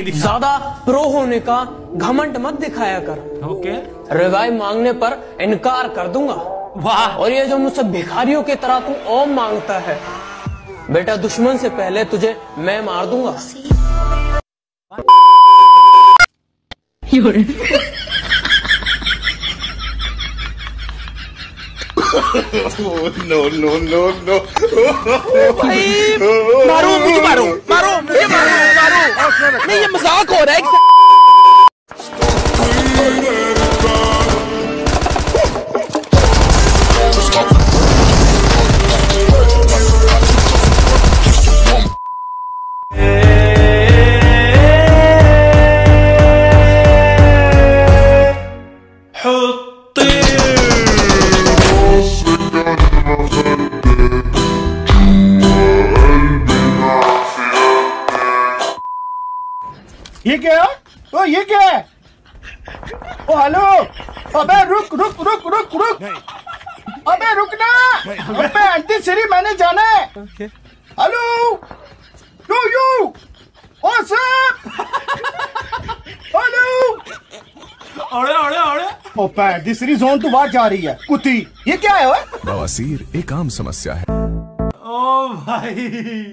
दिखा। ज्यादा प्रो होने का घमंड मत दिखाया कर। ओके। रिवाइव मांगने पर इनकार कर दूंगा। वाह। और ये जो मुझसे भिखारियों की तरह तू ओम मांगता है, बेटा दुश्मन से पहले तुझे मैं मार दूंगा। No no no no. मारो मुझे, मारो मारो मुझे, मारो नहीं, ये मजाक हो रहा है। ये क्या है? ओ ये क्या है? ओ हेलो, अबे रुक रुक रुक रुक रुक, अबे रुकना, अबे आंटी सीरी मैंने जाना है। हेलो, नो यू, ओ सर, हेलो, ओड़े ओड़े ओड़े। ओ पैंटी सीरी जोन तो बाहर जा रही है, कुत्ती, ये क्या है? बवासीर एक आम समस्या है। ओ भाई,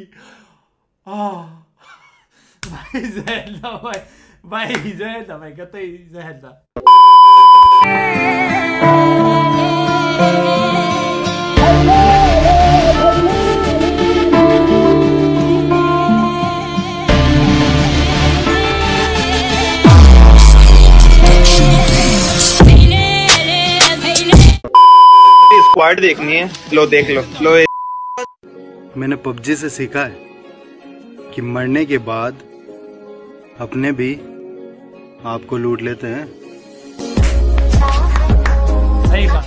भाई जहर भाई, भाई जहर भाई, कतई जहर। स्क्वाड देखनी है, लो देख लो, लो। मैंने पबजी से सीखा है कि मरने के बाद अपने भी आपको लूट लेते हैं। सही बात।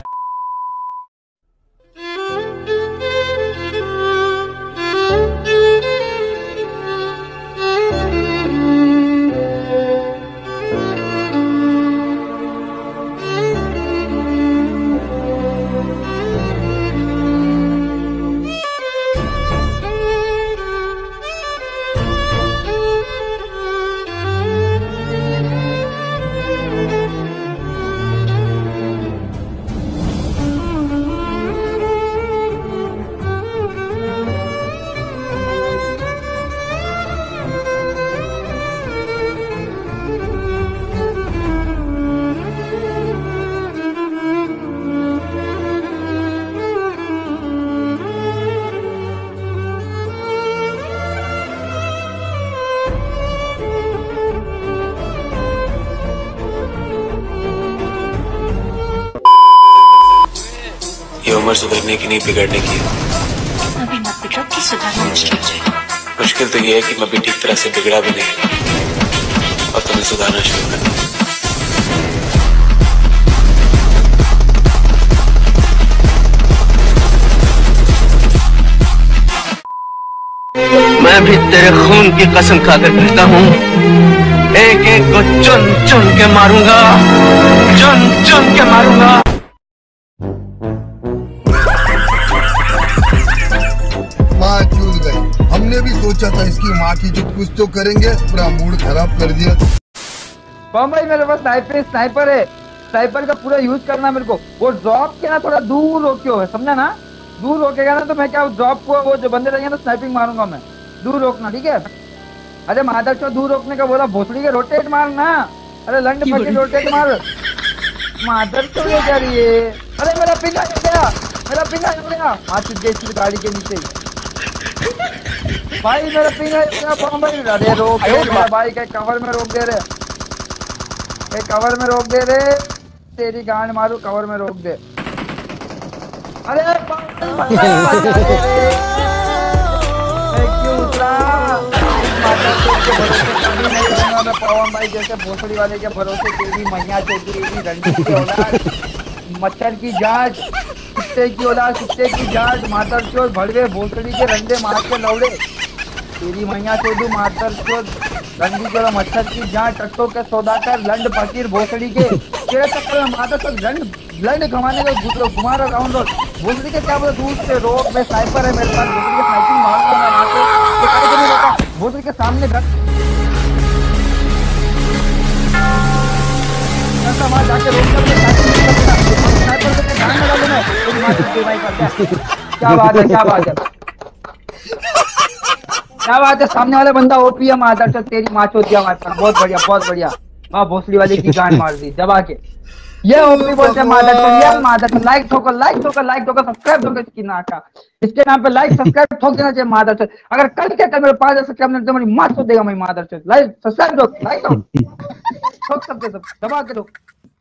ये उम्र सुधरने की नहीं, बिगड़ने की। अभी मत बिगड़ो कि सुधरना मुश्किल है। मुश्किल तो ये है कि मैं भी ठीक तरह से बिगड़ा भी नहीं और तुम्हें सुधारना शुरू कर। मैं भी तेरे खून की कसम खाकर कहता हूँ, एक एक को चुन चुन के मारूंगा, चुन चुन के मारूंगा। माँ चूक गई, हमने भी सोचा था इसकी माँ की जो कुछ तो करेंगे, पूरा मूड खराब कर दिया। भाई मेरे पास स्नाइपर है, स्नाइपर का पूरा यूज करना मेरे को। वो ड्रॉप के ना थोड़ा दूर रोके है, समझा ना? दूर रोकेगा ना तो मैं क्या ड्रॉप को वो जो बंदे रहेंगे तो स्नाइपिंग मारूंगा मैं। दूर रोकना, ठीक है? अरे माधव चो दूर रोकने का बोला, भोसड़ी के रोटेट मारना। अरे लंड फटी रोटेट मार। माधव चो ये क्या रही है? अरे मेरा पिंगा हो गया, मेरा पिंगा हो गया। हाथ चुप गई इसकी गाड़ी के नीचे भाई, मेरा पिंगा हो गया भाई। अरे रोक मेरा भाई के कवर में रोक दे रहे, कवर में रोक दे रे, तेरी गांड मारू, कवर में रोक दे। अरे क्यों उतरा? पवन भाई जैसे भोसड़ी वाले के भरोसे तेरी मैया चौधरी रंडी की औलाद, मच्छर की जांच, कुत्ते की औलाद, कुत्ते की जांच, मातर चोर भड़वे भोसड़ी के रंडे मार के लौड़े, तेरी मैया चौधरी मातर चोर रंडी के मच्छर की जांच, टट्टों के सौदाकर लंड फकीर भोसड़ी के तेरे चक्कर में माता चोर लंड घुमाने का घुमा रहा राउंड रोड। भोसड़ी के क्या बोले, दूर से रोड में स्नाइपर है मेरे पास, भोसड़ी के स्नाइपिंग मारूंगा मैं, भोसड़ी के सामने घर था वहां जाके रोक कर ध्यान लगा लेना। क्या बात है, क्या बात है, क्या बात है। सामने वाला बंदा ओपी है माधर चोद, तेरी माँ चोद दिया हमारे पास। बहुत बढ़िया, बहुत बढ़िया। वहाँ भोसड़ी वाले की जान मार दी दबा के। ये ओपी बोलते हैं माधर चोद, ये माधर चोद। लाइक ठोकर, लाइक ठोकर, लाइक ठोकर, सब्सक्राइब ठोकर इसकी नाका। इसके नाम पे लाइक सब्सक्राइब ठोक देना चाहिए माधर चोद। अगर कल के कल मेरे 5,000 सब्सक्राइब तो मेरी माँ चोद देगा मैं माधर चोद। लाइक सब्सक्राइब ठोक, लाइक ठोक, ठोक सबके सब दबा के ठोक।